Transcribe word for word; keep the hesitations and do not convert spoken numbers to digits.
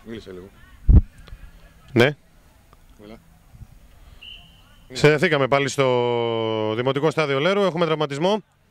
Μίλησε λίγο. Ναι. Έλα. Συνδεθήκαμε πάλι στο Δημοτικό Στάδιο Λέρου. Έχουμε τραυματισμό.